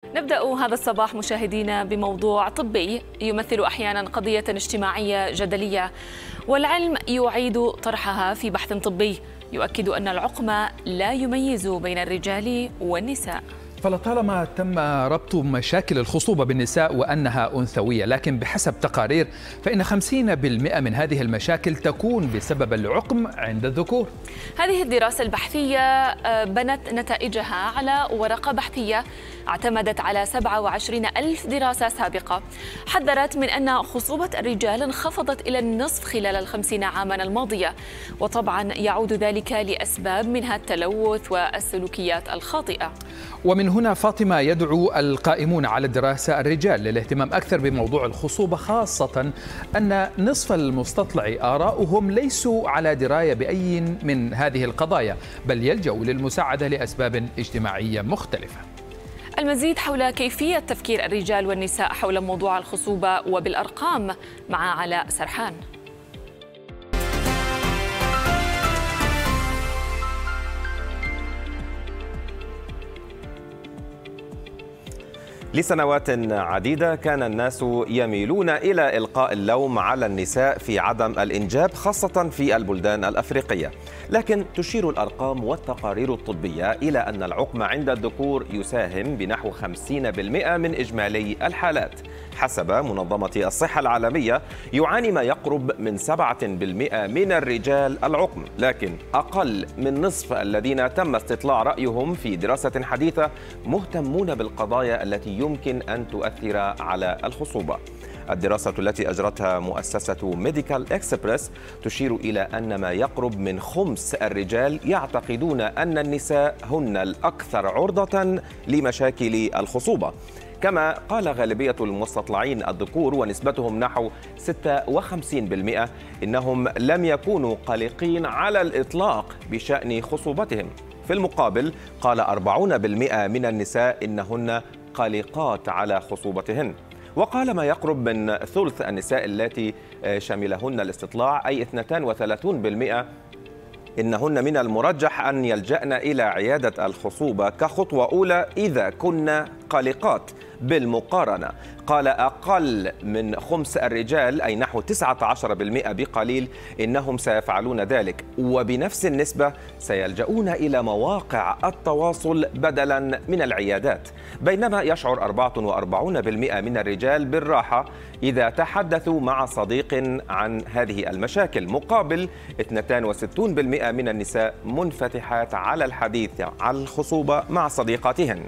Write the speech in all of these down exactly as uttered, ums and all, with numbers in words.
نبدأ هذا الصباح مشاهدينا بموضوع طبي يمثل أحيانا قضية اجتماعية جدلية، والعلم يعيد طرحها في بحث طبي يؤكد أن العقم لا يميز بين الرجال والنساء. فلطالما تم ربط مشاكل الخصوبة بالنساء وأنها أنثوية، لكن بحسب تقارير فإن خمسين بالمئة من هذه المشاكل تكون بسبب العقم عند الذكور. هذه الدراسة البحثية بنت نتائجها على ورقة بحثية اعتمدت على سبعة وعشرين ألف دراسة سابقة، حذرت من أن خصوبة الرجال انخفضت إلى النصف خلال الخمسين عاما الماضية، وطبعا يعود ذلك لأسباب منها التلوث والسلوكيات الخاطئة. ومن هنا فاطمة يدعو القائمون على الدراسة الرجال للاهتمام أكثر بموضوع الخصوبة، خاصة أن نصف المستطلع آراؤهم ليسوا على دراية بأي من هذه القضايا، بل يلجأوا للمساعدة لأسباب اجتماعية مختلفة. المزيد حول كيفية تفكير الرجال والنساء حول موضوع الخصوبة وبالأرقام مع علاء سرحان. لسنوات عديدة كان الناس يميلون إلى إلقاء اللوم على النساء في عدم الإنجاب، خاصة في البلدان الأفريقية، لكن تشير الأرقام والتقارير الطبية إلى أن العقم عند الذكور يساهم بنحو خمسين بالمئة من إجمالي الحالات. حسب منظمة الصحة العالمية يعاني ما يقرب من سبعة بالمئة من الرجال العقم، لكن أقل من نصف الذين تم استطلاع رأيهم في دراسة حديثة مهتمون بالقضايا التي يمكن أن تؤثر على الخصوبة. الدراسة التي أجرتها مؤسسة ميديكال إكسبرس تشير إلى أن ما يقرب من خمس الرجال يعتقدون أن النساء هن الأكثر عرضة لمشاكل الخصوبة، كما قال غالبية المستطلعين الذكور ونسبتهم نحو ستة وخمسين بالمئة إنهم لم يكونوا قلقين على الإطلاق بشأن خصوبتهم. في المقابل قال أربعين بالمئة من النساء إنهن قلقات على خصوبتهن، وقال ما يقرب من ثلث النساء التي شملهن الاستطلاع أي اثنين وثلاثين بالمئة إنهن من المرجح أن يلجأن إلى عيادة الخصوبة كخطوة أولى إذا كن قلقات. بالمقارنة قال أقل من خمس الرجال أي نحو تسعة عشر بالمئة بقليل إنهم سيفعلون ذلك، وبنفس النسبة سيلجؤون إلى مواقع التواصل بدلا من العيادات، بينما يشعر أربعة وأربعين بالمئة من الرجال بالراحة إذا تحدثوا مع صديق عن هذه المشاكل، مقابل اثنين وستين بالمئة من النساء منفتحات على الحديث عن الخصوبة مع صديقاتهن.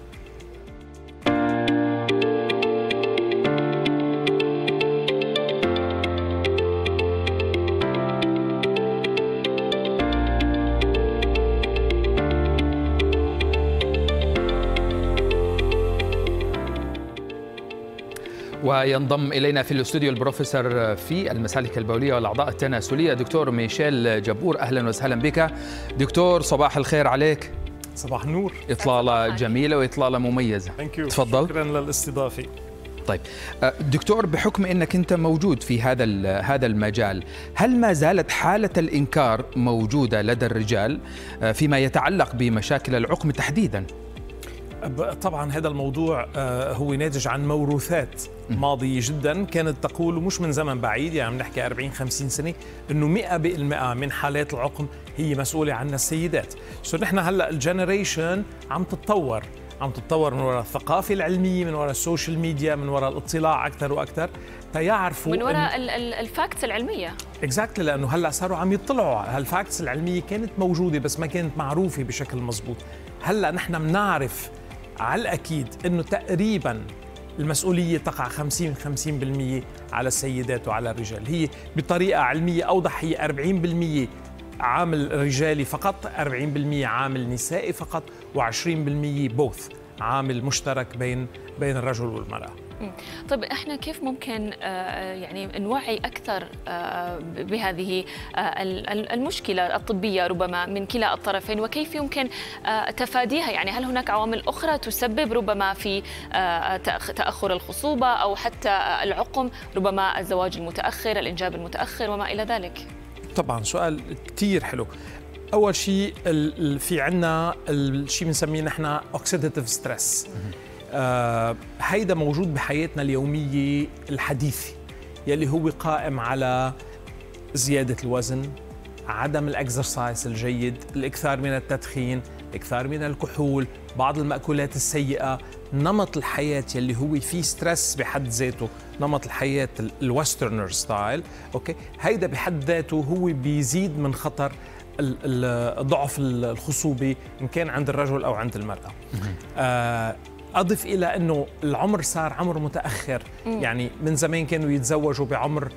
وينضم إلينا في الاستوديو البروفيسور في المسالك البولية والأعضاء التناسلية دكتور ميشيل جبور. أهلا وسهلا بك دكتور، صباح الخير عليك. صباح النور. إطلالة جميلة وإطلالة مميزة. تفضل. شكرا للاستضافة. طيب دكتور، بحكم أنك أنت موجود في هذا هذا المجال، هل ما زالت حالة الإنكار موجودة لدى الرجال فيما يتعلق بمشاكل العقم تحديدا؟ طبعا هذا الموضوع هو ناتج عن موروثات ماضية جدا كانت تقول، ومش من زمن بعيد، يعني بنحكي أربعين خمسين سنة، انه مئة بالمئة من حالات العقم هي مسؤولة عنها السيدات. سو نحن هلا الجنريشن عم تتطور عم تتطور من وراء الثقافة العلمية، من وراء السوشيال ميديا، من وراء الاطلاع أكثر وأكثر، تيعرفوا من وراء الفاكتس العلمية. اكزاكتلي، لأنه هلا صاروا عم يطلعوا على هالفاكتس العلمية، كانت موجودة بس ما كانت معروفة بشكل مزبوط. هلا نحن بنعرف على الأكيد أنه تقريباً المسؤولية تقع خمسين خمسين بالمئة على السيدات وعلى الرجال. هي بطريقة علمية أوضح هي أربعين بالمئة عامل رجالي فقط، أربعين بالمئة عامل نسائي فقط، وعشرين بالمئة بوث عامل مشترك بين بين الرجل والمرأة. طيب احنا كيف ممكن يعني نوعي اكثر بهذه المشكله الطبيه ربما من كلا الطرفين، وكيف يمكن تفاديها؟ يعني هل هناك عوامل اخرى تسبب ربما في تاخر الخصوبه او حتى العقم، ربما الزواج المتاخر، الانجاب المتاخر وما الى ذلك؟ طبعا سؤال كثير حلو. اول شيء في عندنا الشيء بنسميه نحن اوكسيداتيف ستريس. آه هيدا موجود بحياتنا اليومية الحديثة، يلي هو قائم على زيادة الوزن، عدم الأكسرسايز الجيد، الإكثار من التدخين، الإكثار من الكحول، بعض المأكولات السيئة، نمط الحياة يلي هو فيه ستريس بحد ذاته، نمط الحياة الويسترنر ستايل. أوكي، هيدا بحد ذاته هو بيزيد من خطر ضعف الخصوبة إن كان عند الرجل أو عند المرأة. آه أضف إلى أنه العمر صار عمر متأخر، يعني من زمان كانوا يتزوجوا بعمر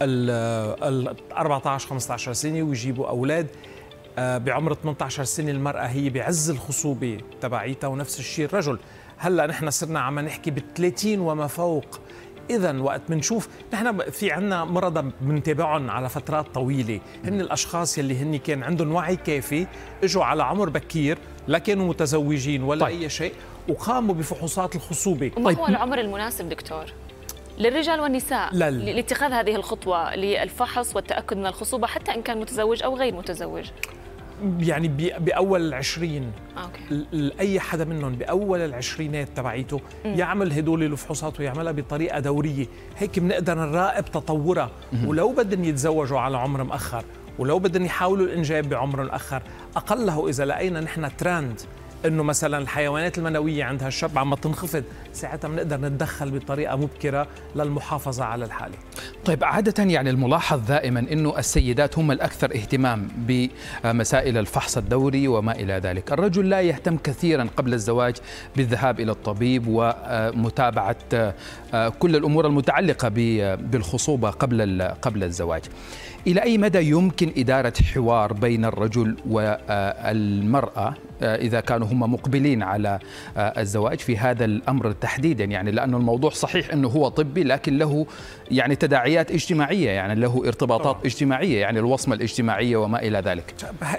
ال أربعة عشر خمسة عشر سنة ويجيبوا أولاد. آه بعمر ثمانية عشر سنة المرأة هي بعز الخصوبة تبعيتها، ونفس الشيء الرجل. هلا نحن صرنا عم نحكي بالثلاثين وما فوق. إذا وقت بنشوف نحن في عنا مرضى بنتابعهم على فترات طويلة، هن الأشخاص يلي هن كان عندهم وعي كافي، اجوا على عمر بكير، لا كانوا متزوجين ولا طيب. أي شيء، وقاموا بفحوصات الخصوبة. ما طيب. هو العمر المناسب دكتور للرجال والنساء لل... لاتخاذ هذه الخطوة للفحص والتأكد من الخصوبة، حتى إن كان متزوج أو غير متزوج؟ يعني بأول العشرين. أوكي. أي حدا منهم بأول العشرينات تبعيته يعمل هدول الفحوصات ويعملها بطريقة دورية، هيك بنقدر نراقب تطورها. ولو بدهم يتزوجوا على عمر مؤخر، ولو بدهم يحاولوا الإنجاب بعمر مؤخر، أقله إذا لقينا نحن ترند إنه مثلا الحيوانات المنوية عند هالشاب عم تنخفض، ساعتها بنقدر نتدخل بطريقة مبكرة للمحافظة على الحالة. طيب، عادة يعني الملاحظ دائما إنه السيدات هم الأكثر اهتمام بمسائل الفحص الدوري وما إلى ذلك. الرجل لا يهتم كثيرا قبل الزواج بالذهاب إلى الطبيب ومتابعة كل الأمور المتعلقة بالخصوبة قبل قبل الزواج. إلى أي مدى يمكن إدارة حوار بين الرجل والمرأة إذا كانوا هم مقبلين على الزواج في هذا الأمر تحديدا؟ يعني لأنه الموضوع صحيح أنه هو طبي، لكن له يعني تداعيات اجتماعية، يعني له ارتباطات طبعا. اجتماعية، يعني الوصمة الاجتماعية وما إلى ذلك.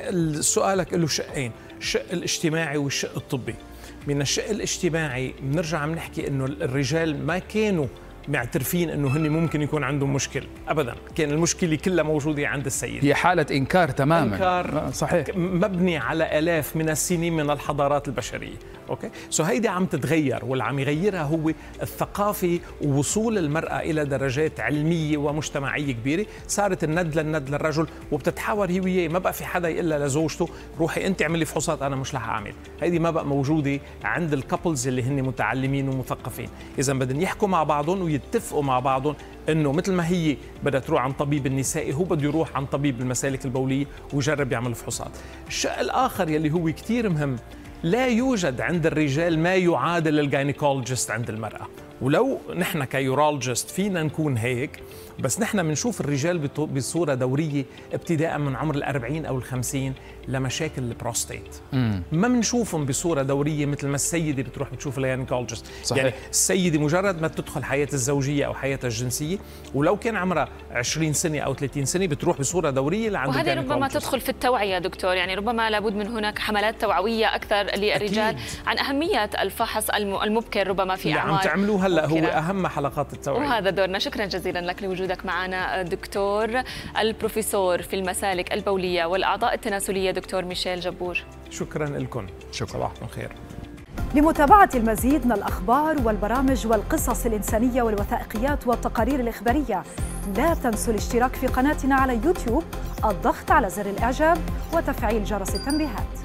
سؤالك له شقين، الشق الاجتماعي والشق الطبي. من الشق الاجتماعي بنرجع عم نحكي أنه الرجال ما كانوا معترفين انه هن ممكن يكون عندهم مشكل ابدا، كان المشكله كلها موجوده عند السيد. هي حاله انكار تماما. انكار صحيح مبني على الاف من السنين من الحضارات البشريه. اوكي، سو هيدي عم تتغير، واللي عم يغيرها هو الثقافه ووصول المراه الى درجات علميه ومجتمعيه كبيره. صارت الند للند للرجل، وبتتحاور هي وياه، ما بقى في حدا يقول لها لزوجته روحي انت اعملي فحوصات انا مش رح اعمل. هيدي ما بقى موجوده عند الكابلز اللي هن متعلمين ومثقفين. اذا بدهم يحكوا مع بعضهم يتفقوا مع بعضهم انه مثل ما هي بدها تروح عن طبيب النسائي، هو بده يروح عن طبيب المسالك البوليه ويجرب يعمل فحوصات. الشيء الاخر يلي هو كثير مهم، لا يوجد عند الرجال ما يعادل الجاينيكولوجيست عند المراه. ولو نحن كيورولوجيست فينا نكون هيك، بس نحن بنشوف الرجال بصوره دوريه ابتداء من عمر الأربعين او الخمسين لمشاكل البروستات. مم. ما بنشوفهم بصوره دوريه مثل ما السيده بتروح بتشوف الجاينيكولوجيست. يعني السيده مجرد ما تدخل حياتها الزوجيه او حياتها الجنسيه، ولو كان عمرها عشرين سنه او ثلاثين سنه بتروح بصوره دوريه لعند وهذه ربما تدخل في التوعيه دكتور، يعني ربما لابد من هناك حملات توعويه اكثر للرجال أكيد. عن اهميه الفحص المبكر ربما في اعمار عم تعملوه هلا هو اهم حلقات التوعيه، وهذا دورنا. شكرا جزيلا لك لوجودك معنا دكتور البروفيسور في المسالك البوليه والاعضاء التناسليه دكتور ميشيل جبور. شكرا لكم. شكرا. صباحكم خير. لمتابعة المزيد من الأخبار والبرامج والقصص الإنسانية والوثائقيات والتقارير الإخبارية، لا تنسوا الاشتراك في قناتنا على يوتيوب، الضغط على زر الإعجاب وتفعيل جرس التنبيهات.